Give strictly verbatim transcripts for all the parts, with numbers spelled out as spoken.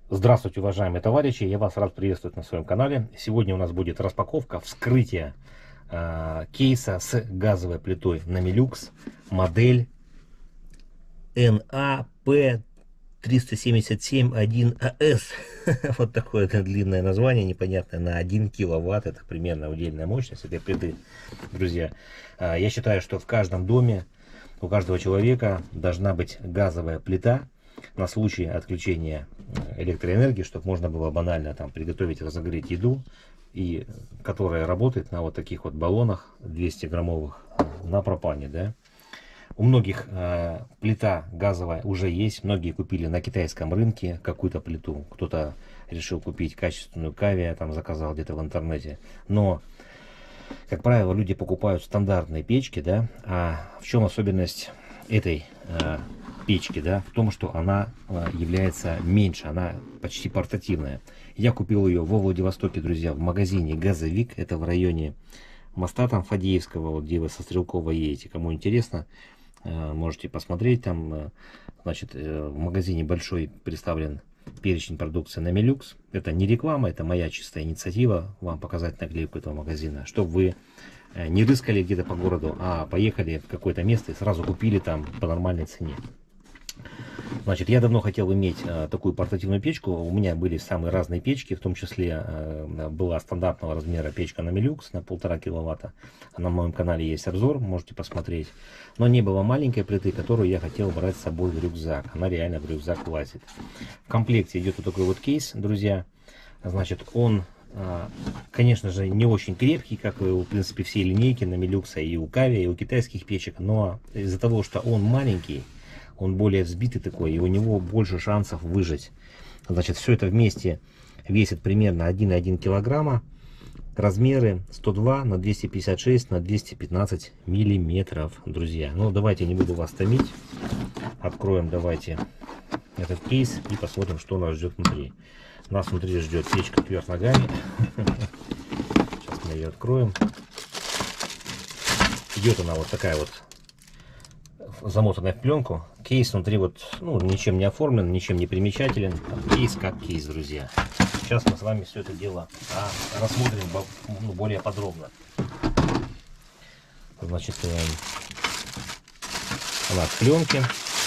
Здравствуйте, уважаемые товарищи! Я вас рад приветствовать на своем канале. Сегодня у нас будет распаковка, вскрытие э, кейса с газовой плитой Namilux, модель эн а пэ триста семьдесят семь один а эс. Вот такое это длинное название, непонятное, на один киловатт. Это примерно удельная мощность этой плиты, друзья. Э, я считаю, что в каждом доме, у каждого человека должна быть газовая плита на случай отключения электроэнергии, чтобы можно было банально там приготовить, разогреть еду, и которая работает на вот таких вот баллонах двухсот граммовых на пропане, да. У многих э, плита газовая уже есть, многие купили на китайском рынке какую-то плиту, кто-то решил купить качественную Кавия, там заказал где-то в интернете, но как правило люди покупают стандартные печки, да. А в чем особенность этой э, печки, да, в том, что она э, является меньше, она почти портативная. Я купил ее во Владивостоке, друзья, в магазине Газовик, это в районе моста там Фадеевского, вот где вы со Стрелкова едете, кому интересно, э, можете посмотреть, там, э, значит, э, в магазине большой представлен перечень продукции Namilux. Это не реклама, это моя чистая инициатива, вам показать наклейку этого магазина, чтобы вы не рыскали где-то по городу, а поехали в какое-то место и сразу купили там по нормальной цене. Значит, я давно хотел иметь а, такую портативную печку. У меня были самые разные печки, в том числе а, была стандартного размера печка Namilux на полтора киловатта. На моем канале есть обзор, можете посмотреть. Но не было маленькой плиты, которую я хотел брать с собой в рюкзак. Она реально в рюкзак влазит. В комплекте идет вот такой вот кейс, друзья. Значит, он, а, конечно же, не очень крепкий, как и, в принципе, все линейки Namilux и у Кавия, и у китайских печек. Но из-за того, что он маленький, он более взбитый такой, и у него больше шансов выжить. Значит, все это вместе весит примерно один и один килограмма. Размеры сто два на двести пятьдесят шесть на двести пятнадцать миллиметров, друзья. Ну, давайте, не буду вас томить. Откроем, давайте, этот кейс и посмотрим, что нас ждет внутри. Нас внутри ждет печка кверх ногами. Сейчас мы ее откроем. Идет она вот такая вот, замотанная в пленку. Кейс внутри вот, ну, ничем не оформлен, ничем не примечателен. Кейс как кейс, друзья. Сейчас мы с вами все это дело а, рассмотрим, ну, более подробно. Значит, э, она в пленке.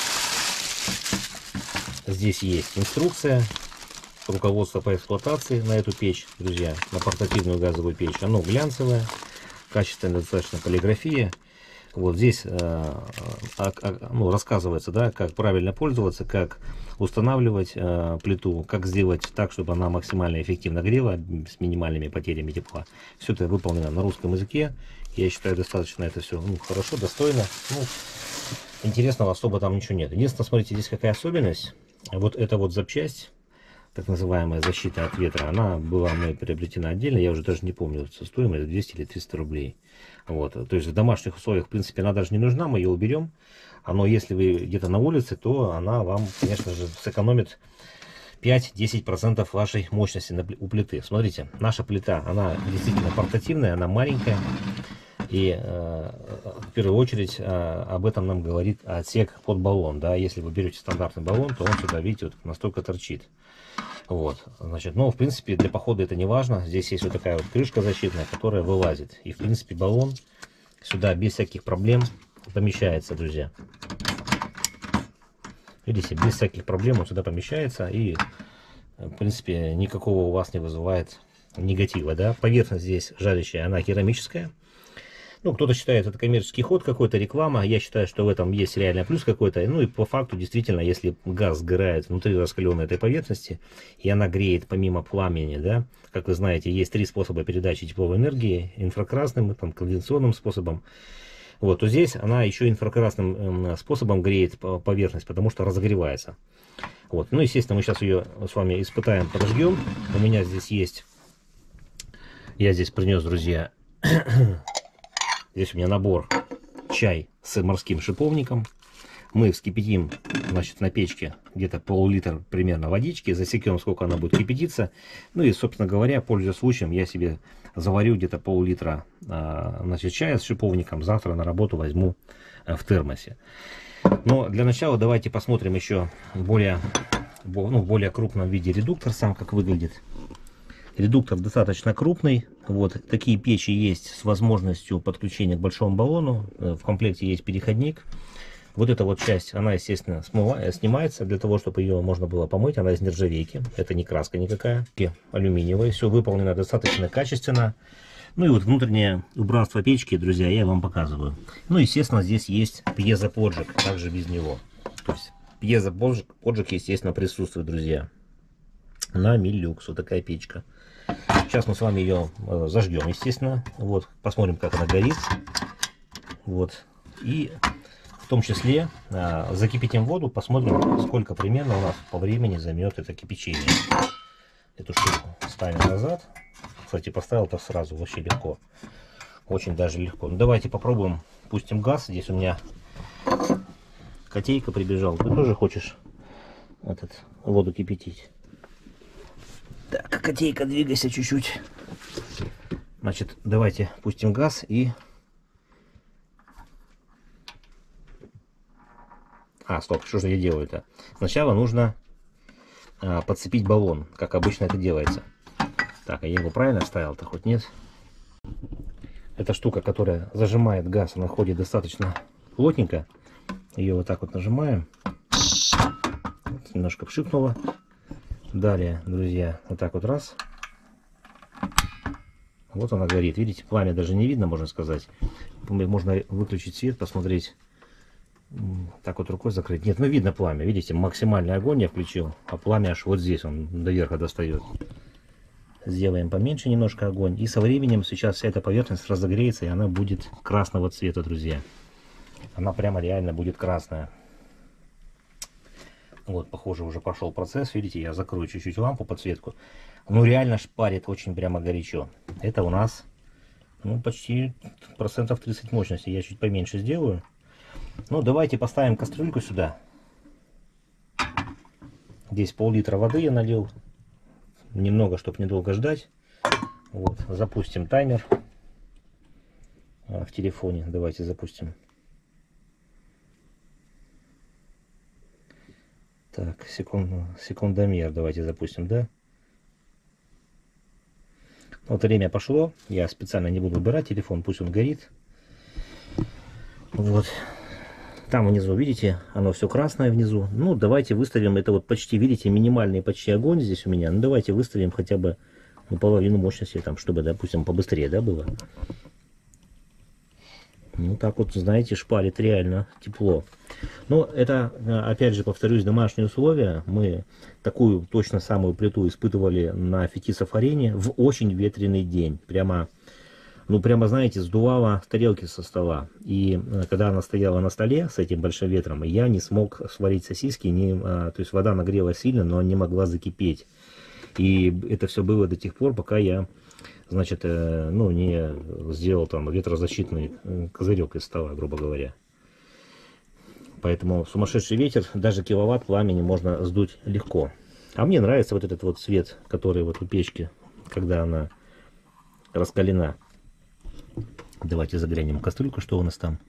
Здесь есть инструкция, руководство по эксплуатации на эту печь, друзья, на портативную газовую печь. Оно глянцевое, качественная достаточно полиграфия. Вот здесь э, а, а, ну, рассказывается, да, как правильно пользоваться, как устанавливать э, плиту, как сделать так, чтобы она максимально эффективно грела с минимальными потерями тепла. Все это выполнено на русском языке. Я считаю, достаточно это все, ну, хорошо, достойно. Ну, интересного особо там ничего нет. Единственное, смотрите, здесь какая особенность. Вот эта вот запчасть, так называемая защита от ветра, она была мной приобретена отдельно, я уже даже не помню стоимость, двести или триста рублей. Вот, то есть в домашних условиях, в принципе, она даже не нужна, мы ее уберем. Но если вы где-то на улице, то она вам, конечно же, сэкономит пять-десять процентов вашей мощности на, у плиты. Смотрите, наша плита, она действительно портативная, она маленькая. И э, в первую очередь э, об этом нам говорит отсек под баллон. Да? Если вы берете стандартный баллон, то он сюда, видите, вот настолько торчит. Вот, значит, ну, в принципе, для похода это не важно. Здесь есть вот такая вот крышка защитная, которая вылазит. И, в принципе, баллон сюда без всяких проблем помещается, друзья. Видите, без всяких проблем он сюда помещается. И, в принципе, никакого у вас не вызывает негатива, да. Поверхность здесь жарящая, она керамическая. Ну, кто-то считает это коммерческий ход, какой-то реклама. Я считаю, что в этом есть реально плюс какой-то. Ну и по факту, действительно, если газ сгорает внутри раскаленной этой поверхности, и она греет помимо пламени, да, как вы знаете, есть три способа передачи тепловой энергии: инфракрасным, там, конденсационным способом. Вот, то здесь она еще инфракрасным способом греет поверхность, потому что разогревается. Вот, ну, естественно, мы сейчас ее с вами испытаем, подожгем. У меня здесь есть, я здесь принес, друзья, здесь у меня набор чай с морским шиповником. Мы вскипятим, значит, на печке где-то пол-литра примерно водички, засекем, сколько она будет кипятиться. Ну и, собственно говоря, пользуясь случаем, я себе заварю где-то пол-литра, значит, чая с шиповником. Завтра на работу возьму в термосе. Но для начала давайте посмотрим еще более ну, в более крупном виде редуктор сам как выглядит. Редуктор достаточно крупный. Вот такие печи есть с возможностью подключения к большому баллону. В комплекте есть переходник. Вот эта вот часть, она, естественно, смыва, снимается для того, чтобы ее можно было помыть. Она из нержавейки. Это не краска никакая. Алюминиевая. Все выполнено достаточно качественно. Ну и вот внутреннее убранство печки, друзья, я вам показываю. Ну, естественно, здесь есть пьезоподжиг. Также без него. То есть пьезоподжиг, поджиг, естественно, присутствует, друзья. На Милюкс. Вот такая печка. Сейчас мы с вами ее зажгем, естественно. Вот. Посмотрим, как она горит. Вот. И... В том числе а, закипятим воду, посмотрим, сколько примерно у нас по времени займет это кипячение. Эту штуку ставим назад. Кстати, поставил это сразу, вообще легко. Очень даже легко. Ну, давайте попробуем. Пустим газ. Здесь у меня котейка прибежал. Ты тоже хочешь этот, воду кипятить? Так, котейка, двигайся чуть-чуть. Значит, давайте пустим газ и... А, стоп, что же я делаю-то? Сначала нужно а, подцепить баллон, как обычно это делается. Так, а я его правильно вставил-то, хоть нет? Эта штука, которая зажимает газ, она ходит достаточно плотненько. Ее вот так вот нажимаем. Вот, немножко пшикнуло. Далее, друзья, вот так вот раз. Вот она горит. Видите, пламя даже не видно, можно сказать. Можно выключить свет, посмотреть. Так вот рукой закрыть. Нет, ну видно пламя. Видите, максимальный огонь я включил, а пламя аж вот здесь он до верха достает. Сделаем поменьше немножко огонь. И со временем сейчас вся эта поверхность разогреется, и она будет красного цвета, друзья. Она прямо реально будет красная. Вот, похоже, уже пошел процесс. Видите, я закрою чуть-чуть лампу, подсветку. Ну, реально шпарит очень прямо горячо. Это у нас, ну, почти процентов тридцать мощности. Я чуть поменьше сделаю. Ну, давайте поставим кастрюльку сюда. Здесь пол-литра воды я налил. Немного, чтобы недолго ждать. Вот, запустим таймер в телефоне. Давайте запустим. Так, секунд, секундомер давайте запустим, да? Вот время пошло. Я специально не буду убирать телефон, пусть он горит. Вот. Там внизу, видите, оно все красное внизу. Ну, давайте выставим это вот почти, видите, минимальный почти огонь здесь у меня. Ну, давайте выставим хотя бы ну, половину мощности, там, чтобы, допустим, побыстрее, да, было. Ну, так вот, знаете, шпарит реально тепло. Но это, опять же, повторюсь, домашние условия. Мы такую точно самую плиту испытывали на Фетисов-арене в очень ветреный день. Прямо... Ну, прямо, знаете, сдувало тарелки со стола. И когда она стояла на столе с этим большим ветром, я не смог сварить сосиски. Не, а, то есть вода нагрелась сильно, но не могла закипеть. И это все было до тех пор, пока я, значит, э, ну, не сделал там ветрозащитный козырек из стола, грубо говоря. Поэтому сумасшедший ветер, даже киловатт пламени можно сдуть легко. А мне нравится вот этот вот цвет, который вот у печки, когда она раскалена. Давайте заглянем в кастрюльку, что у нас там.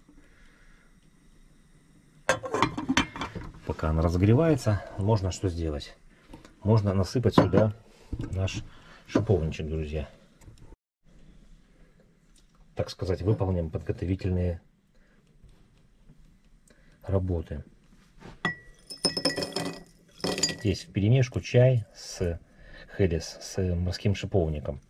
Пока она разогревается, можно что сделать? Можно насыпать сюда наш шиповничек, друзья. Так сказать, выполним подготовительные работы. Здесь вперемешку чай с хелис, с морским шиповником.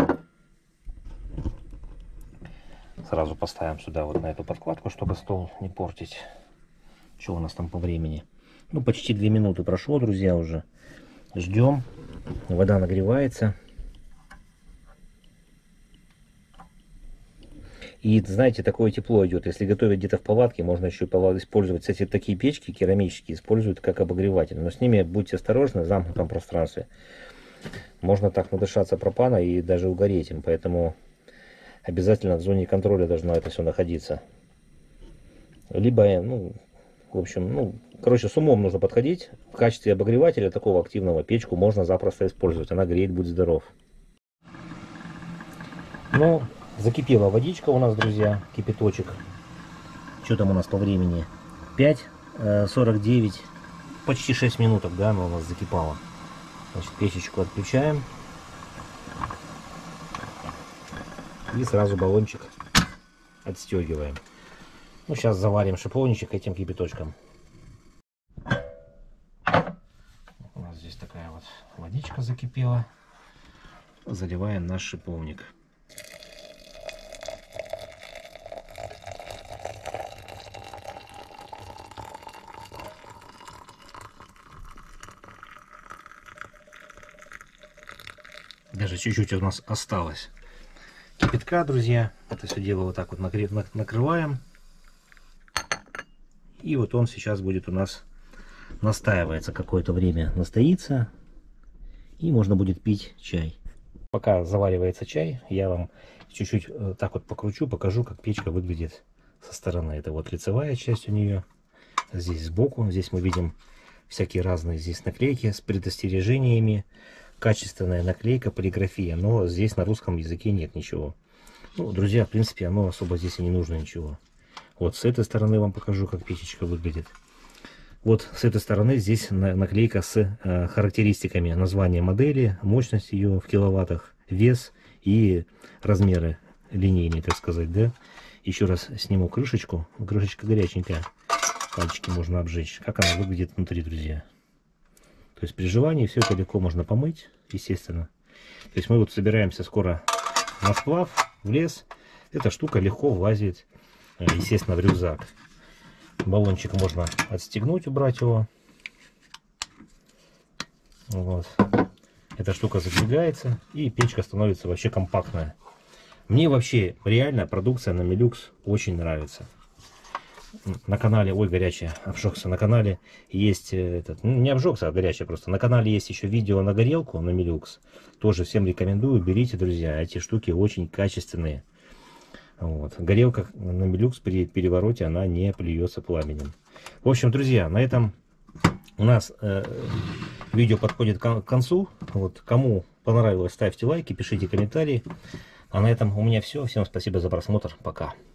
Сразу поставим сюда вот на эту подкладку, чтобы стол не портить. Что у нас там по времени? Ну, почти две минуты прошло, друзья, уже. Ждем. Вода нагревается. И, знаете, такое тепло идет. Если готовить где-то в палатке, можно еще использовать, кстати, такие печки керамические используют как обогреватель. Но с ними будьте осторожны в замкнутом пространстве. Можно так надышаться пропана и даже угореть им. Поэтому... обязательно в зоне контроля должно это все находиться. Либо, ну, в общем, ну, короче, с умом нужно подходить. В качестве обогревателя такого активного печку можно запросто использовать. Она греет, будь здоров. Ну, закипела водичка у нас, друзья, кипяточек. Что там у нас по времени? пять сорок девять. почти шесть минуток, да, она у нас закипала. Значит, печечку отключаем. И сразу баллончик отстегиваем. Ну, сейчас заварим шиповничек этим кипяточком. У нас здесь такая вот водичка закипела. Заливаем наш шиповник. Даже чуть-чуть у нас осталось кипятка, друзья. Это все дело вот так вот накрываем. И вот он сейчас будет у нас настаивается какое-то время, настоится. И можно будет пить чай. Пока заваривается чай, я вам чуть-чуть так вот покручу, покажу, как печка выглядит со стороны. Это вот лицевая часть у нее. Здесь сбоку, здесь мы видим всякие разные здесь наклейки с предостережениями. Качественная наклейка, полиграфия, но здесь на русском языке нет ничего. Ну, друзья, в принципе, оно особо здесь и не нужно ничего. Вот с этой стороны вам покажу, как печечка выглядит. Вот с этой стороны здесь наклейка с э, характеристиками, название модели, мощность ее в киловаттах, вес и размеры линейные, так сказать, да. Еще раз сниму крышечку. Крышечка горяченькая. Пальчики можно обжечь. Как она выглядит внутри, друзья. То есть при желании все это легко можно помыть, естественно. То есть мы вот собираемся скоро на сплав, в лес. Эта штука легко влазит, естественно, в рюкзак. Баллончик можно отстегнуть, убрать его. Вот. Эта штука задвигается, и печка становится вообще компактная. Мне вообще реально продукция Namilux очень нравится. На канале, ой, горячая, обжегся, на канале есть этот, ну, не обжегся, а горячая просто. На канале есть еще видео на горелку Namilux. Тоже всем рекомендую, берите, друзья, эти штуки очень качественные. Вот. Горелка Namilux при перевороте, она не плюется пламенем. В общем, друзья, на этом у нас э, видео подходит к концу. Вот, кому понравилось, ставьте лайки, пишите комментарии. А на этом у меня все. Всем спасибо за просмотр. Пока.